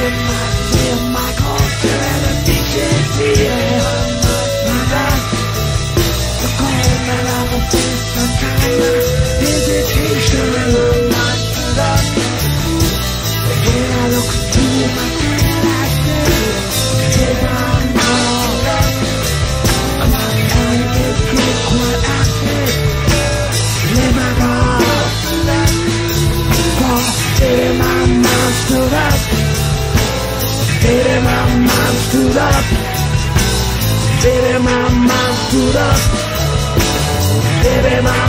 my culture and efficiency. My God, the common of a different kind of hesitation. When I look to my head, I say, if I'm wrong, I'm not trying to get quick what I say. Let my God, till my mind stood up. Till my mind stood up. Till my mind stood up. Till my